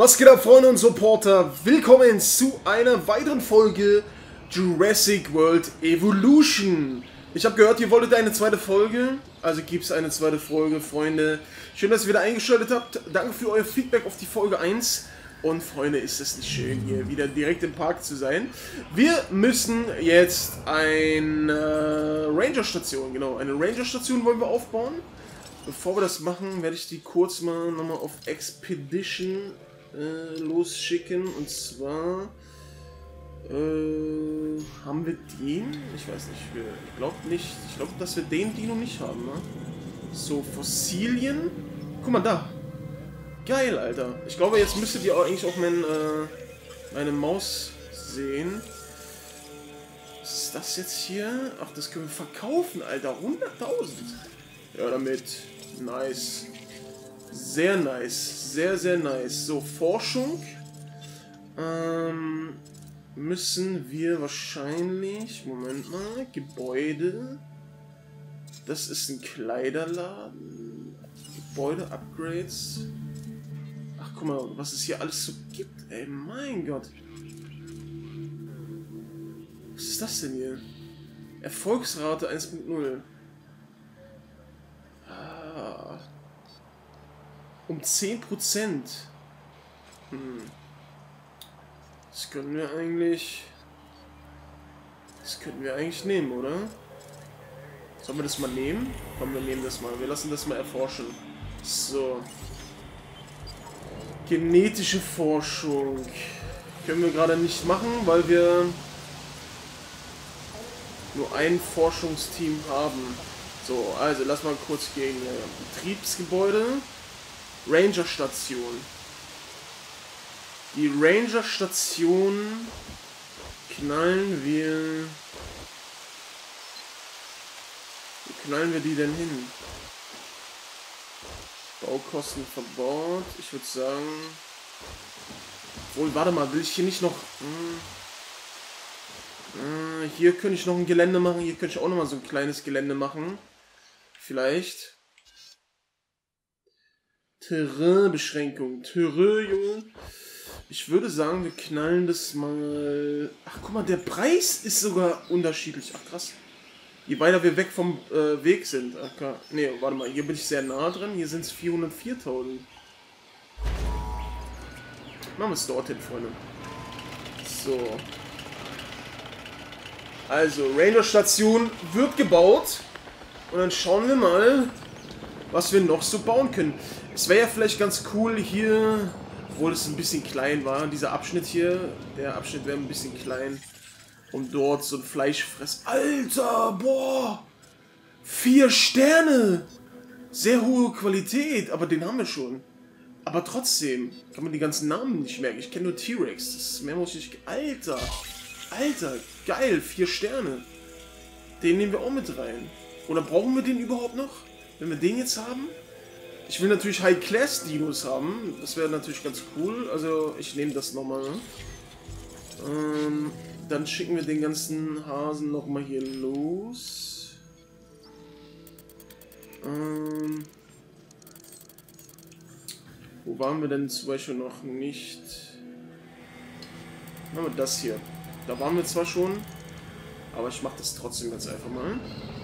Was geht ab, Freunde und Supporter? Willkommen zu einer weiteren Folge Jurassic World Evolution. Ich habe gehört, ihr wolltet eine zweite Folge, also gibt es eine zweite Folge, Freunde. Schön, dass ihr wieder eingeschaltet habt. Danke für euer Feedback auf die Folge 1. Und Freunde, ist es nicht schön, hier wieder direkt im Park zu sein. Wir müssen jetzt eine Ranger-Station, genau, eine Ranger-Station wollen wir aufbauen. Bevor wir das machen, werde ich die kurz mal nochmal auf Expedition losschicken. Und zwar haben wir den? Ich weiß nicht, ich glaube nicht. Ich glaube, dass wir den Dino nicht haben, ne? So, Fossilien. Guck mal da. Geil, Alter. Ich glaube, jetzt müsstet ihr auch eigentlich auch meine Maus sehen. Was ist das jetzt hier? Ach, das können wir verkaufen, Alter. 100.000. Ja, damit. Nice. Sehr nice. Sehr, sehr nice. So, Forschung. Müssen wir wahrscheinlich... Moment mal. Gebäude. Das ist ein Kleiderladen. Gebäude-Upgrades. Ach, guck mal, was es hier alles so gibt. Ey, mein Gott. Was ist das denn hier? Erfolgsrate 1.0. Um 10%. Das können wir eigentlich... Das könnten wir eigentlich nehmen, oder? Sollen wir das mal nehmen? Komm, wir nehmen das mal. Wir lassen das mal erforschen. So. Genetische Forschung. Können wir gerade nicht machen, weil wir nur ein Forschungsteam haben. So, also lass mal kurz gegen Betriebsgebäude. Ranger-Station. Die Ranger-Station knallen wir... Wo knallen wir die denn hin? Baukosten verbaut. Ich würde sagen... Obwohl, warte mal, will ich hier nicht noch... Hier könnte ich noch ein Gelände machen. Hier könnte ich auch noch mal so ein kleines Gelände machen. Vielleicht. Terrainbeschränkung. Terrain, Junge. Ich würde sagen, wir knallen das mal... Ach, guck mal, der Preis ist sogar unterschiedlich. Ach, krass. Je weiter wir weg vom Weg sind. Ach, ne, warte mal, hier bin ich sehr nah dran. Hier sind es 404.000. Machen wir es dorthin, Freunde. So. Also, Ranger-Station wird gebaut. Und dann schauen wir mal, was wir noch so bauen können. Es wäre ja vielleicht ganz cool hier, obwohl es ein bisschen klein war, dieser Abschnitt hier. Der Abschnitt wäre ein bisschen klein. Um dort so ein Fleischfress... Alter, boah! 4 Sterne! Sehr hohe Qualität, aber den haben wir schon. Aber trotzdem kann man die ganzen Namen nicht merken. Ich kenne nur T-Rex. Das ist mehr muss ich... Alter! Alter, geil, 4 Sterne. Den nehmen wir auch mit rein. Oder brauchen wir den überhaupt noch? Wenn wir den jetzt haben? Ich will natürlich High-Class-Dinos haben. Das wäre natürlich ganz cool. Also, ich nehme das nochmal. Dann schicken wir den ganzen Hasen nochmal hier los. Wo waren wir denn zum Beispiel noch nicht? Machen wir das hier. Da waren wir zwar schon, aber ich mache das trotzdem ganz einfach mal.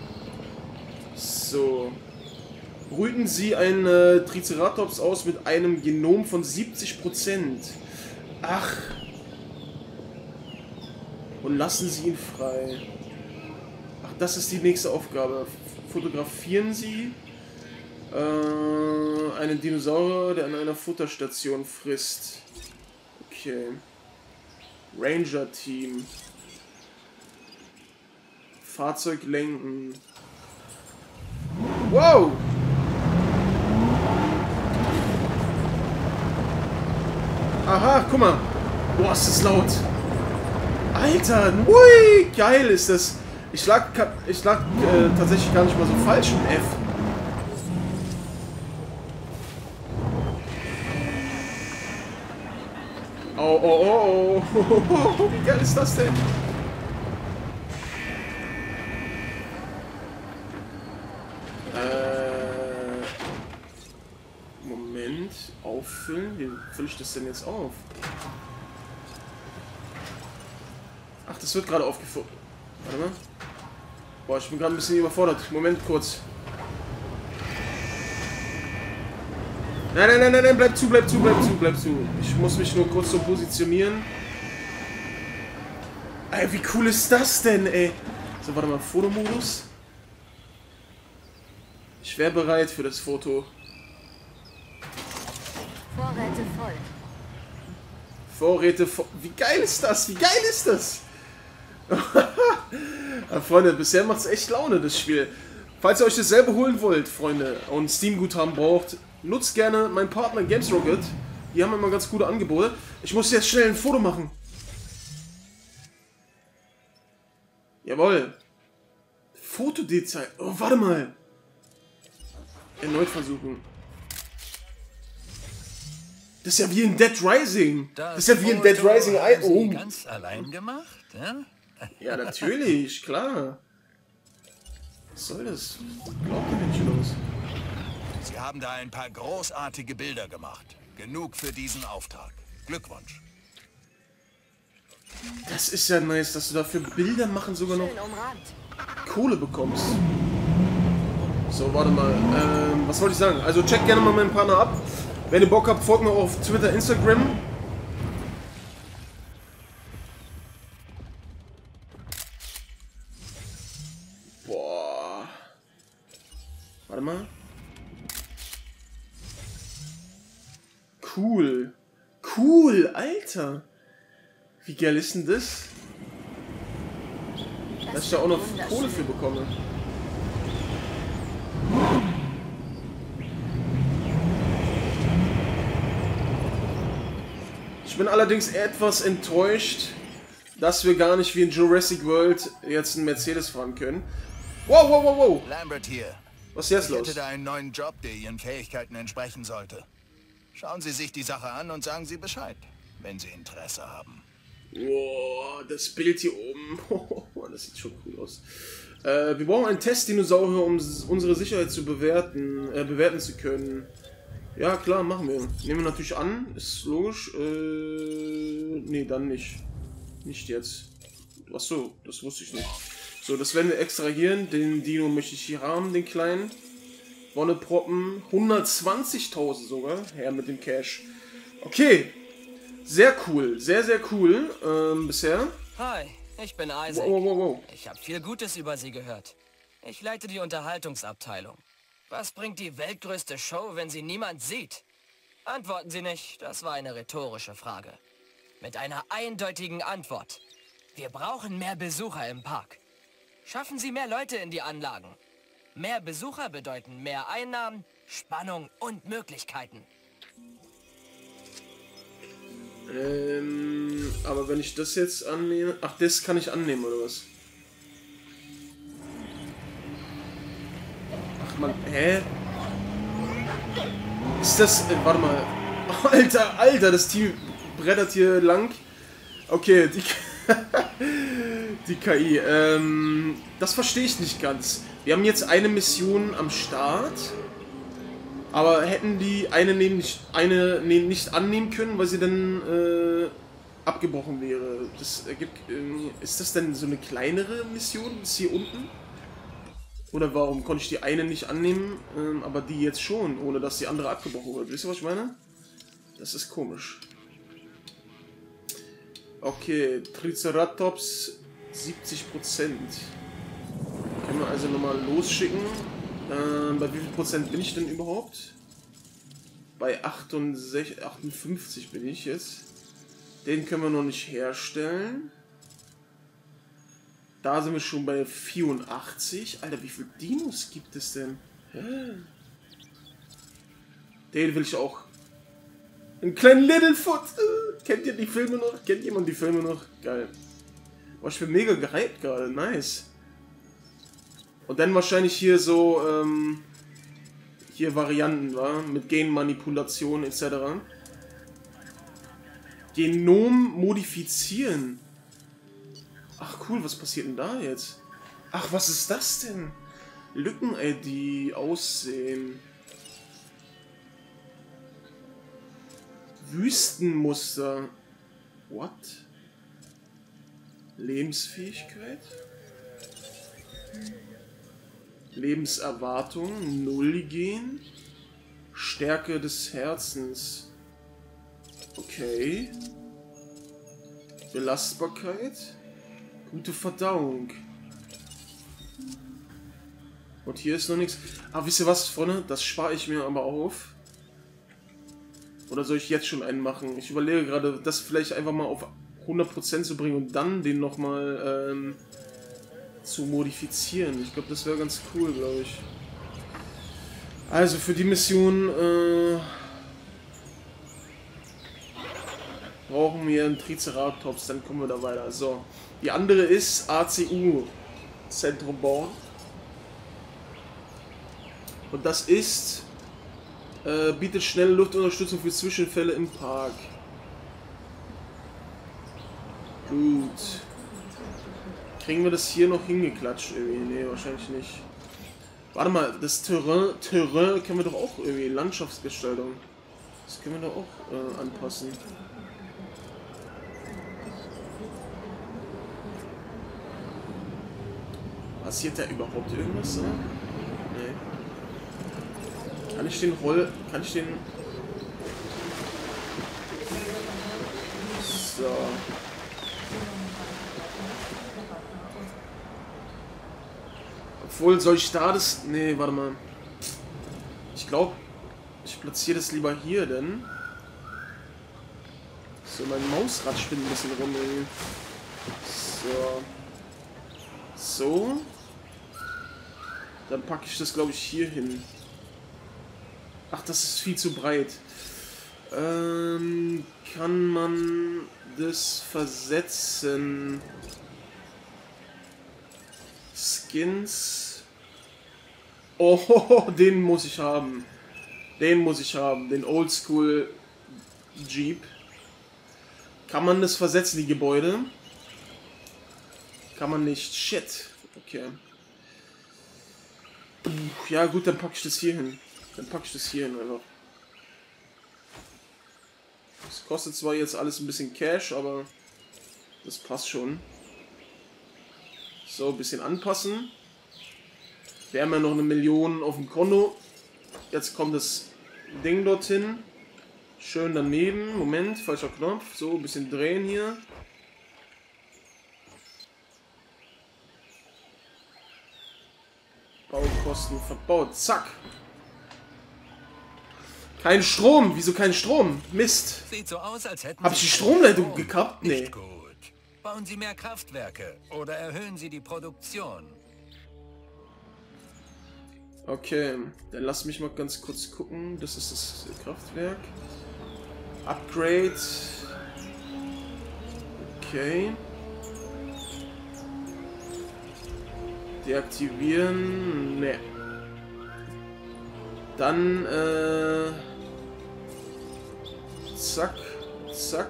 So. Brüten Sie ein Triceratops aus mit einem Genom von 70%. Ach. Und lassen Sie ihn frei. Ach, das ist die nächste Aufgabe. Fotografieren Sie einen Dinosaurier, der an einer Futterstation frisst. Okay. Ranger-Team. Fahrzeug lenken. Wow! Aha, guck mal. Boah, ist das laut. Alter, ui, geil ist das. Ich lag tatsächlich gar nicht mal so falsch mit F. Oh, oh, oh. Wie geil ist das denn? Moment. Auf auffüllen? Wie fülle ich das denn jetzt auf? Ach, das wird gerade aufgefüllt. Warte mal. Boah, ich bin gerade ein bisschen überfordert. Moment, kurz. Nein, bleib zu. Ich muss mich nur kurz so positionieren. Ey, wie cool ist das denn, ey? So, warte mal, Fotomodus. Ich wäre bereit für das Foto. Vorräte voll. Vorräte voll. Wie geil ist das? Ja, Freunde, bisher macht es echt Laune, das Spiel. Falls ihr euch das selber holen wollt, Freunde, und Steam-Guthaben braucht, nutzt gerne meinen Partner Games Rocket. Die haben immer ganz gute Angebote. Ich muss jetzt schnell ein Foto machen. Jawohl. Fotodetail. Oh, warte mal. Erneut versuchen. Das ist ja wie in Dead Rising. Das ist ja wie in Dead Rising 1. Oh. Ganz allein gemacht, ja? Ja, natürlich, klar. Was soll das? Glaubt ihr nicht los? Sie haben da ein paar großartige Bilder gemacht. Genug für diesen Auftrag. Glückwunsch. Das ist ja nice, dass du dafür Bilder machen sogar noch Schön umrahmt. Kohle bekommst. So, warte mal. Was wollte ich sagen? Also checkt gerne mal meinen Partner ab. Wenn ihr Bock habt, folgt mir auf Twitter, Instagram. Boah. Warte mal. Cool. Cool, Alter. Wie geil ist denn das? Dass ich da auch noch Kohle für bekomme. Ich bin allerdings etwas enttäuscht, dass wir gar nicht wie in Jurassic World jetzt einen Mercedes fahren können. Wow. Lambert hier. Was ist jetzt Ich los? hätte da einen neuen Job, der Ihren Fähigkeiten entsprechen sollte. Schauen Sie sich die Sache an und sagen Sie Bescheid, wenn Sie Interesse haben. Wow, das Bild hier oben. Das sieht schon cool aus. Wir brauchen einen Testdinosaurier, um unsere Sicherheit zu bewerten zu können. Ja, klar, machen wir. Nehmen wir natürlich an, ist logisch. Nee, dann nicht. Nicht jetzt. Achso, das wusste ich nicht. So, das werden wir extrahieren. Den Dino möchte ich hier haben, den kleinen. Wonneproppen. 120.000 sogar. Her mit dem Cash. Okay. Sehr cool. Sehr cool. Bisher. Hi, ich bin Isaac. Wow. Ich habe viel Gutes über Sie gehört. Ich leite die Unterhaltungsabteilung. Was bringt die weltgrößte Show, wenn sie niemand sieht? Antworten Sie nicht, das war eine rhetorische Frage. Mit einer eindeutigen Antwort. Wir brauchen mehr Besucher im Park. Schaffen Sie mehr Leute in die Anlagen. Mehr Besucher bedeuten mehr Einnahmen, Spannung und Möglichkeiten. Aber wenn ich das jetzt annehme... Ach, das kann ich annehmen, oder was? Ach man, hä? Ist das... warte mal. Alter, das Team brettert hier lang. Okay, die KI. Das verstehe ich nicht ganz. Wir haben jetzt eine Mission am Start. Aber hätten die eine nicht annehmen können, weil sie dann abgebrochen wäre. Das ergibt, ist das denn so eine kleinere Mission bis hier unten? Oder warum konnte ich die eine nicht annehmen, aber die jetzt schon, ohne dass die andere abgebrochen wird? Wisst ihr, was ich meine? Das ist komisch. Okay, Triceratops 70%. Können wir also nochmal losschicken. Bei wie viel Prozent bin ich denn überhaupt? Bei 58 bin ich jetzt. Den können wir noch nicht herstellen. Da sind wir schon bei 84. Alter, wie viele Dinos gibt es denn? Den will ich auch. Einen kleinen Littlefoot. Kennt ihr die Filme noch? Kennt jemand die Filme noch? Geil. Boah, ich bin mega gehypt gerade. Nice. Und dann wahrscheinlich hier so, hier Varianten, wa? Mit Genmanipulation etc. Genom modifizieren. Ach cool, was passiert denn da jetzt? Ach, was ist das denn? Lücken-ID aussehen. Wüstenmuster. What? Lebensfähigkeit? Lebenserwartung, 0 gehen. Stärke des Herzens. Okay. Belastbarkeit. Gute Verdauung. Und hier ist noch nichts. Ah, wisst ihr was, Freunde? Das spare ich mir aber auf. Oder soll ich jetzt schon einen machen? Ich überlege gerade, das vielleicht einfach mal auf 100% zu bringen und dann den nochmal zu modifizieren. Ich glaube, das wäre ganz cool, glaube ich. Also für die Mission brauchen wir einen Triceratops, dann kommen wir da weiter. So, die andere ist ACU, Zentrum bauen. Und das ist, bietet schnelle Luftunterstützung für Zwischenfälle im Park. Gut. Kriegen wir das hier noch hingeklatscht irgendwie? Nee, wahrscheinlich nicht. Warte mal, das Terrain können wir doch auch irgendwie, Landschaftsgestaltung. Das können wir doch auch anpassen. Passiert da überhaupt irgendwas? So? Nee. Kann ich den So. Obwohl, soll ich da das... Nee, warte mal. Ich glaube, ich platziere das lieber hier, denn... So, mein Mausrad spinnt ein bisschen rum, irgendwie. So. So. Dann packe ich das, glaube ich, hier hin. Ach, das ist viel zu breit. Kann man das versetzen? Skins. Oh, den muss ich haben. Den muss ich haben. Den Oldschool Jeep. Kann man das versetzen, die Gebäude? Kann man nicht. Shit. Okay. Ja gut, dann packe ich das hier hin. Dann packe ich das hier hin einfach. Das kostet zwar jetzt alles ein bisschen Cash, aber das passt schon. So, ein bisschen anpassen. Wir haben ja noch 1 Million auf dem Konto. Jetzt kommt das Ding dorthin. Schön daneben. Moment, falscher Knopf. So, ein bisschen drehen hier. Baukosten verbaut. Zack. Kein Strom. Wieso kein Strom? Mist. Sieht so aus, als hätten Hab ich die Stromleitung gekappt? Nee. Nicht gut. Bauen Sie mehr Kraftwerke oder erhöhen Sie die Produktion. Okay, dann lass mich mal ganz kurz gucken. Das ist das Kraftwerk. Upgrade. Okay. Deaktivieren. Ne. Dann, zack, zack.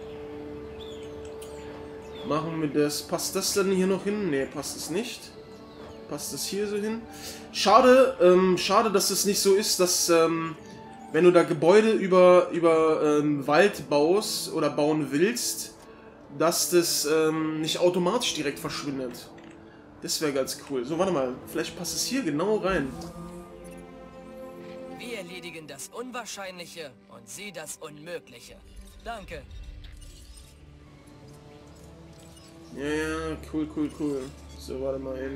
Machen wir das. Passt das dann hier noch hin? Ne, passt es nicht. Passt das hier so hin? Schade, schade, dass es nicht so ist, dass, wenn du da Gebäude über Wald baust oder bauen willst, dass das nicht automatisch direkt verschwindet. Das wäre ganz cool. So, warte mal. Vielleicht passt es hier genau rein. Wir erledigen das Unwahrscheinliche und Sie das Unmögliche. Danke. Ja, ja, cool, cool, cool. So, warte mal eben.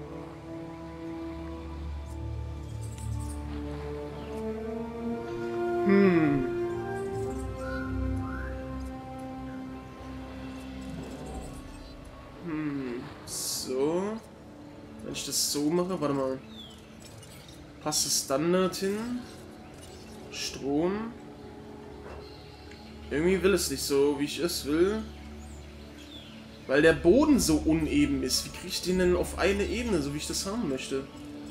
So. Wenn ich das so mache, warte mal. Passt es Standard hin? Strom. Irgendwie will es nicht so, wie ich es will. Weil der Boden so uneben ist. Wie kriege ich den denn auf eine Ebene, so wie ich das haben möchte?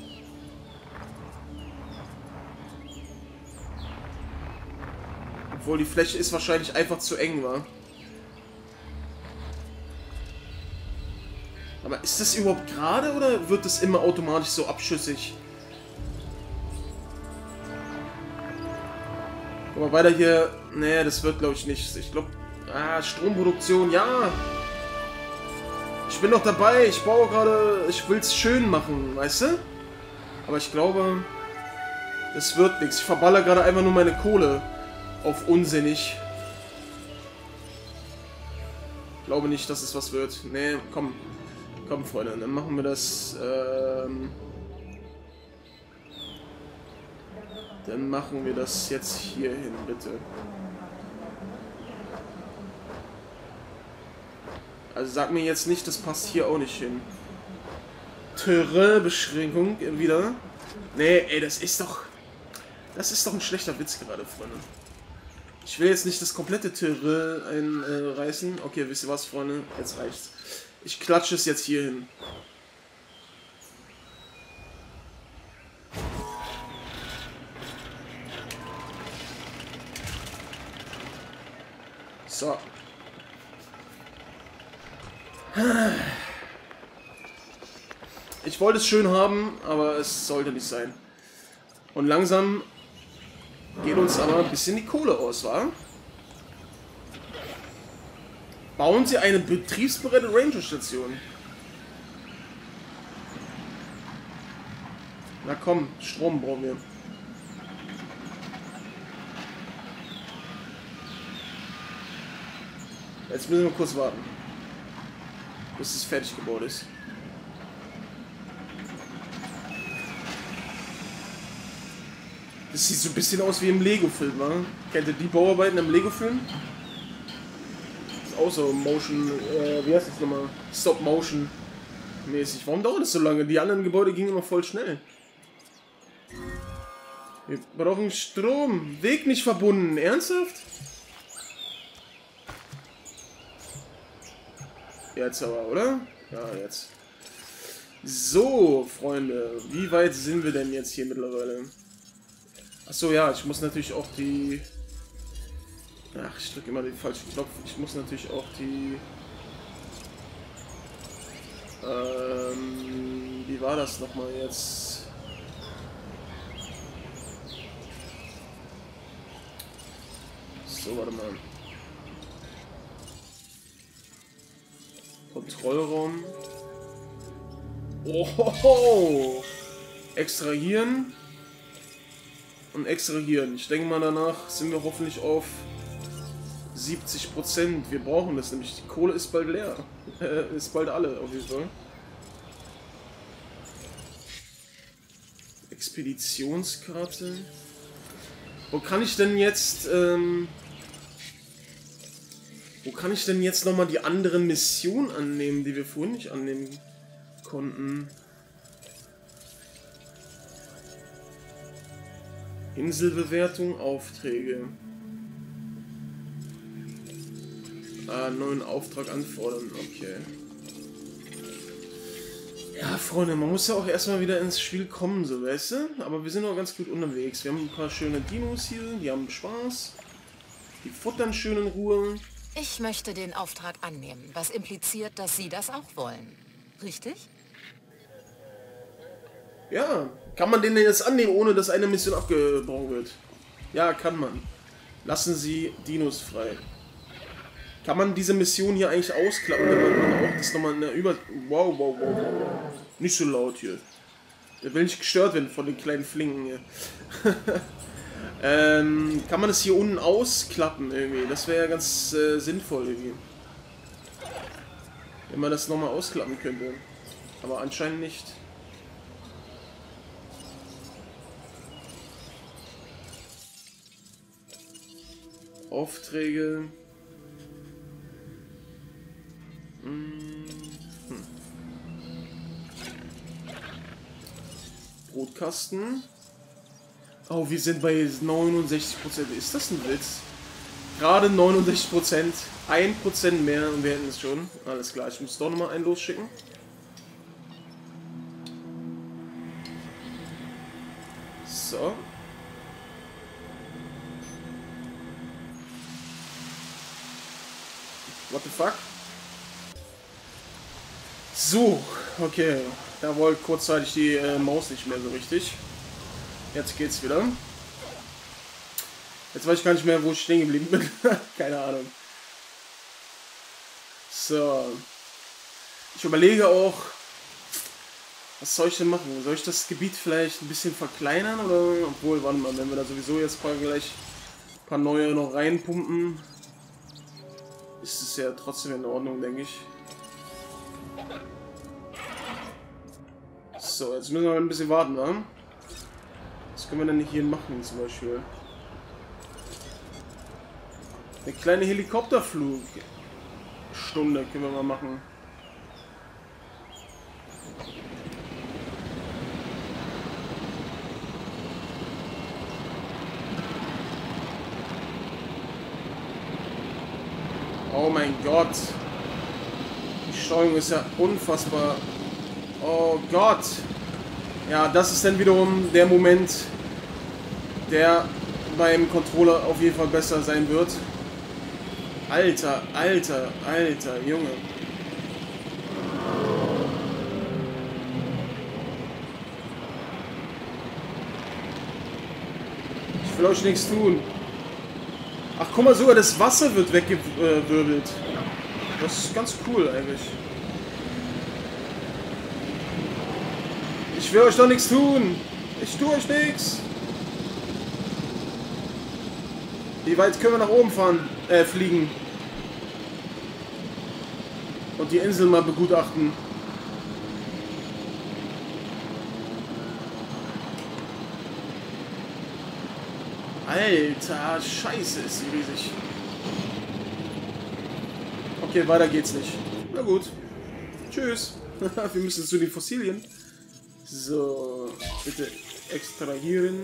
Obwohl die Fläche ist wahrscheinlich einfach zu eng, wa? Aber ist das überhaupt gerade oder wird das immer automatisch so abschüssig? Guck mal, weiter hier Nee, das wird glaube ich nicht. Ich glaube... Stromproduktion, ja. Ich bin noch dabei. Ich baue gerade... Ich will es schön machen, weißt du? Aber ich glaube... Das wird nichts. Ich verballer gerade einfach nur meine Kohle. Auf unsinnig. Ich glaube nicht, dass es was wird. Nee, komm. Komm, Freunde. Dann machen wir das... Dann machen wir das jetzt hier hin, bitte. Also sag mir jetzt nicht, das passt hier auch nicht hin. Terrainbeschränkung wieder. Nee, ey, das ist doch ein schlechter Witz gerade, Freunde. Ich will jetzt nicht das komplette Terrain einreißen. Okay, wisst ihr was, Freunde? Jetzt reicht's. Ich klatsche es jetzt hier hin. So. Ich wollte es schön haben, aber es sollte nicht sein. Und langsam geht uns aber ein bisschen die Kohle aus, wa? Bauen Sie eine betriebsbereite Ranger-Station. Na komm, Strom brauchen wir. Jetzt müssen wir kurz warten, bis es fertig gebaut ist. Das sieht so ein bisschen aus wie im Lego-Film, wa? Kennt ihr die Bauarbeiten im Lego-Film? Das ist auch so Motion, wie heißt das nochmal? Stop-Motion mäßig. Warum dauert das so lange? Die anderen Gebäude gingen immer voll schnell. Wir brauchen Strom. Weg nicht verbunden. Ernsthaft? Jetzt aber, oder? Ja, jetzt. So, Freunde. Wie weit sind wir denn jetzt hier mittlerweile? Achso, ja, ich muss natürlich auch die... Ach, ich drücke immer den falschen Knopf. Ich muss natürlich auch die... wie war das nochmal jetzt? So, warte mal. Kontrollraum. Oh, extrahieren. Und extrahieren. Ich denke mal, danach sind wir hoffentlich auf 70%. Wir brauchen das nämlich. Die Kohle ist bald leer. Ist bald alle, auf jeden Fall. Expeditionskarte. Wo kann ich denn jetzt... Wo kann ich denn jetzt nochmal die anderen Missionen annehmen, die wir vorhin nicht annehmen konnten? Inselbewertung, Aufträge. Neuen Auftrag anfordern, okay. Ja, Freunde, man muss ja auch erstmal wieder ins Spiel kommen, so, weißt du? Aber wir sind auch ganz gut unterwegs. Wir haben ein paar schöne Dinos hier, die haben Spaß. Die futtern schön in Ruhe. Ich möchte den Auftrag annehmen, was impliziert, dass Sie das auch wollen. Richtig? Ja, kann man den denn jetzt annehmen, ohne dass eine Mission abgebrochen wird? Ja, kann man. Lassen Sie Dinos frei. Kann man diese Mission hier eigentlich ausklappen, wenn man auch das nochmal in der Wow, wow, wow, wow. Nicht so laut hier. Der will nicht gestört werden von den kleinen Flinken hier. Kann man das hier unten ausklappen irgendwie? Das wäre ja ganz sinnvoll irgendwie. Wenn man das nochmal ausklappen könnte. Aber anscheinend nicht. Aufträge. Brotkasten. Oh, wir sind bei 69%. Ist das ein Witz? Gerade 69%. 1% mehr und wir hätten es schon. Alles klar, ich muss doch nochmal einen losschicken. So. What the fuck? So, okay. Da wollte kurzzeitig die Maus nicht mehr so richtig. Jetzt geht's wieder. Jetzt weiß ich gar nicht mehr, wo ich stehen geblieben bin. Keine Ahnung. So. Ich überlege auch, was soll ich denn machen? Soll ich das Gebiet vielleicht ein bisschen verkleinern? Oder, obwohl, warte mal, wenn wir da sowieso jetzt gleich ein paar neue noch reinpumpen, ist es ja trotzdem in Ordnung, denke ich. So, jetzt müssen wir ein bisschen warten, wa? Was können wir denn hier machen, zum Beispiel? Eine kleine Helikopterflugstunde können wir mal machen. Oh mein Gott. Die Steuerung ist ja unfassbar. Oh Gott. Ja, das ist dann wiederum der Moment, der beim Controller auf jeden Fall besser sein wird. Alter, alter, alter, Junge. Ich will euch nichts tun. Ach, guck mal, sogar das Wasser wird weggewirbelt. Das ist ganz cool eigentlich. Ich will euch doch nichts tun. Ich tue euch nichts. Wie weit können wir nach oben fahren? Fliegen. Und die Insel mal begutachten. Alter, scheiße, ist sie riesig. Okay, weiter geht's nicht. Na gut. Tschüss. Wir müssen zu den Fossilien. So, bitte extrahieren.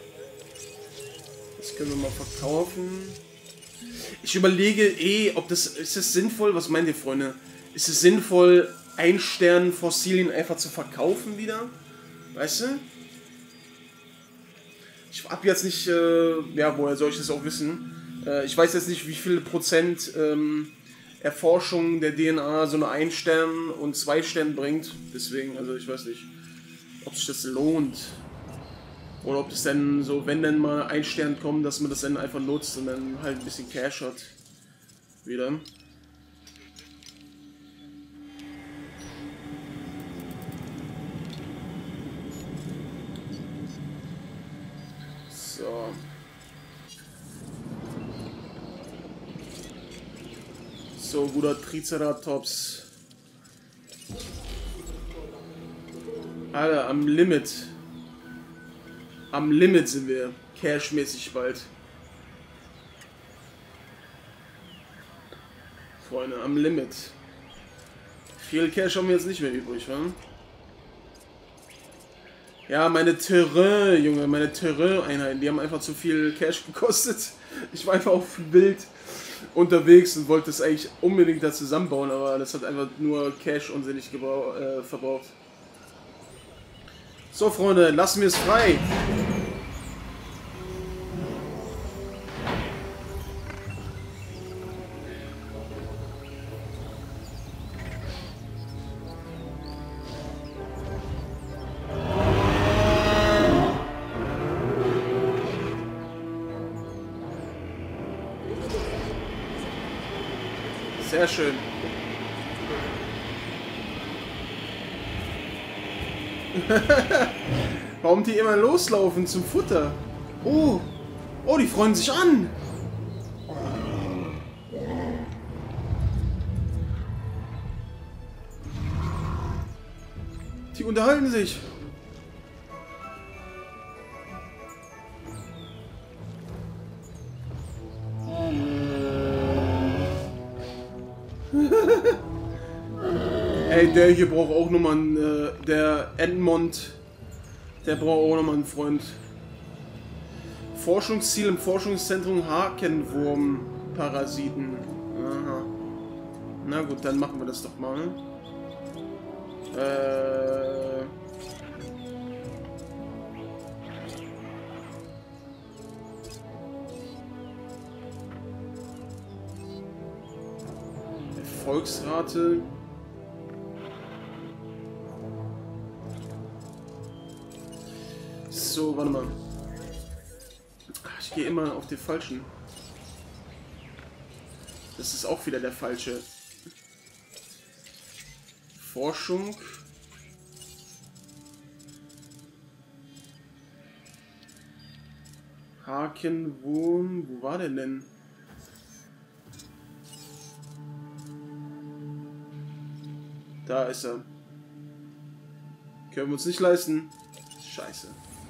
Das können wir mal verkaufen. Ich überlege ob das... Ist es sinnvoll? Was meint ihr, Freunde? Ist es sinnvoll, 1 Stern Fossilien einfach zu verkaufen wieder? Weißt du? Ich hab jetzt nicht... ja, woher soll ich das auch wissen? Ich weiß jetzt nicht, wie viel Prozent Erforschung der DNA so eine 1 Stern und 2 Stern bringt. Deswegen, also ich weiß nicht, ob sich das lohnt. Oder ob es dann so, wenn dann mal 1 Stern kommt, dass man das dann einfach nutzt und dann halt ein bisschen Cash hat. Wieder. So. So, guter Triceratops. Alter, am Limit. Am Limit sind wir. Cash-mäßig bald. Freunde, am Limit. Viel Cash haben wir jetzt nicht mehr übrig, wa? Ja, meine Terrain, Junge, meine Terrain-Einheiten, die haben einfach zu viel Cash gekostet. Ich war einfach auf wild unterwegs und wollte es eigentlich unbedingt da zusammenbauen, aber das hat einfach nur Cash unsinnig verbraucht. So, Freunde, lassen wir es frei. Sehr schön. Warum die immer loslaufen zum Futter? Oh, oh, die freuen sich an. Die unterhalten sich. Ey, der hier braucht auch nochmal einen, der Edmond, der braucht auch nochmal einen Freund. Forschungsziel im Forschungszentrum Hakenwurm-Parasiten. Aha. Na gut, dann machen wir das doch mal. Erfolgsrate. So, warte mal. Ich gehe immer auf den falschen. Das ist auch wieder der falsche. Forschung. Hakenwurm. Wo war der denn? Da ist er. Können wir uns nicht leisten. Scheiße.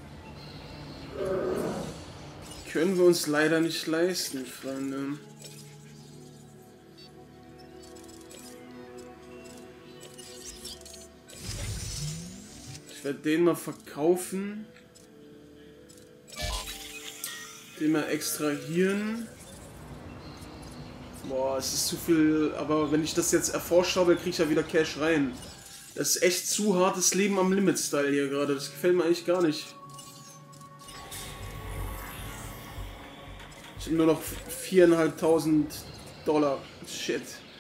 Können wir uns leider nicht leisten, Freunde. Ich werde den mal verkaufen. Den mal extrahieren. Boah, es ist zu viel. Aber wenn ich das jetzt erforscht habe, kriege ich ja wieder Cash rein. Das ist echt zu hartes Leben am Limit-Style hier gerade. Das gefällt mir eigentlich gar nicht. Ich habe nur noch 4.500 $. Shit.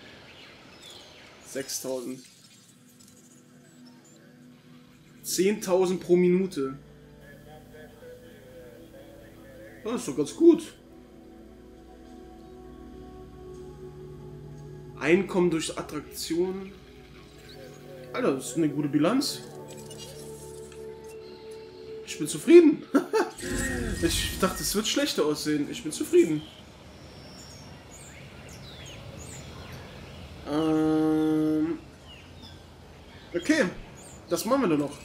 6.000. 10.000 pro Minute. Das ist doch ganz gut. Einkommen durch Attraktion. Alter, das ist eine gute Bilanz. Ich bin zufrieden. Ich dachte, es wird schlechter aussehen. Ich bin zufrieden. Okay, das machen wir dann noch.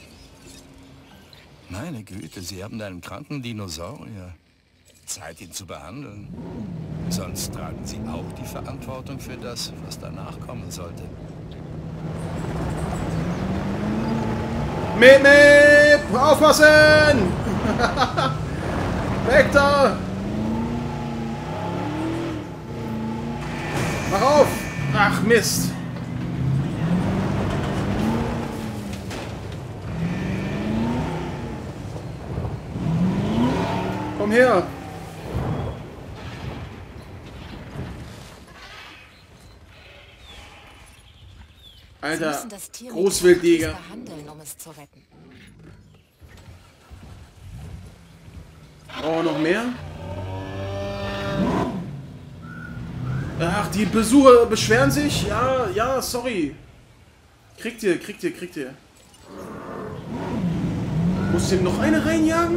Meine Güte, Sie haben einen kranken Dinosaurier. Zeit, ihn zu behandeln. Sonst tragen Sie auch die Verantwortung für das, was danach kommen sollte. Mit! Aufpassen! Weg da! Mach auf! Ach, Mist! Komm her! Alter, Großwildjäger. Um es zu retten. Oh, noch mehr? Ach, die Besucher beschweren sich? Ja, ja, sorry. Kriegt ihr. Muss ihm noch eine reinjagen?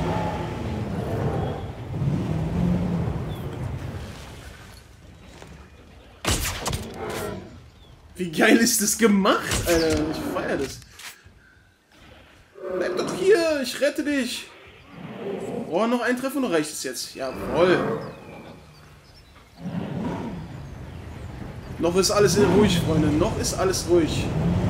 Wie geil ist das gemacht, Alter? Ich feier das. Bleib doch hier, ich rette dich. Oh, noch ein Treffer und dann reicht es jetzt. Jawohl. Noch ist alles ruhig, Freunde. Noch ist alles ruhig.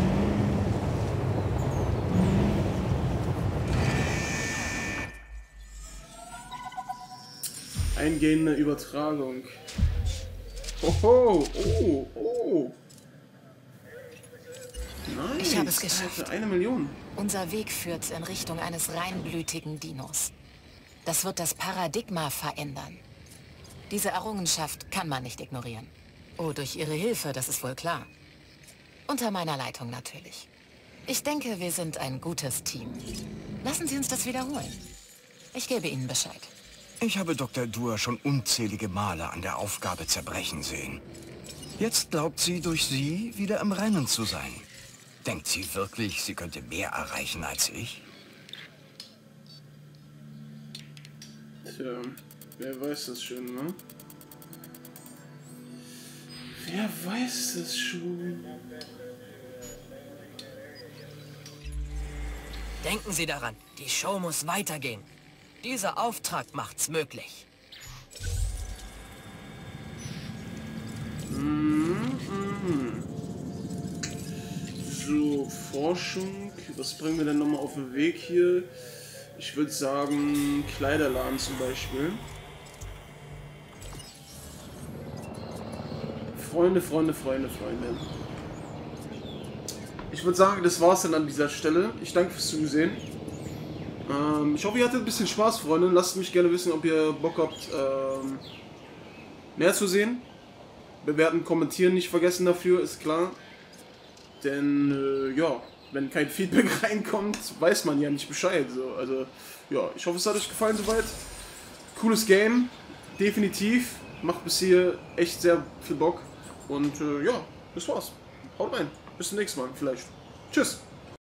Eingehende Übertragung. Hoho, oh. Nice. Ich habe es geschafft. 1 Million. Unser Weg führt in Richtung eines reinblütigen Dinos. Das wird das Paradigma verändern. Diese Errungenschaft kann man nicht ignorieren. Oh, durch Ihre Hilfe, das ist wohl klar. Unter meiner Leitung natürlich. Ich denke, wir sind ein gutes Team. Lassen Sie uns das wiederholen. Ich gebe Ihnen Bescheid. Ich habe Dr. Dur schon unzählige Male an der Aufgabe zerbrechen sehen. Jetzt glaubt sie, durch sie wieder im Rennen zu sein. Denkt sie wirklich, sie könnte mehr erreichen als ich? Tja, wer weiß das schon, ne? Wer weiß das schon? Denken Sie daran, die Show muss weitergehen. Dieser Auftrag macht's möglich. So, Forschung. Was bringen wir denn nochmal auf den Weg hier? Ich würde sagen, Kleiderladen zum Beispiel. Freunde. Ich würde sagen, das war's dann an dieser Stelle. Ich danke fürs Zusehen. Ich hoffe, ihr hattet ein bisschen Spaß, Freunde. Lasst mich gerne wissen, ob ihr Bock habt, mehr zu sehen. Bewerten, kommentieren nicht vergessen dafür, ist klar. Denn, ja, wenn kein Feedback reinkommt, weiß man ja nicht Bescheid. So. Also, ja, ich hoffe, es hat euch gefallen soweit. Cooles Game, definitiv. Macht bis hier echt sehr viel Bock. Und ja, das war's. Haut rein. Bis zum nächsten Mal vielleicht. Tschüss.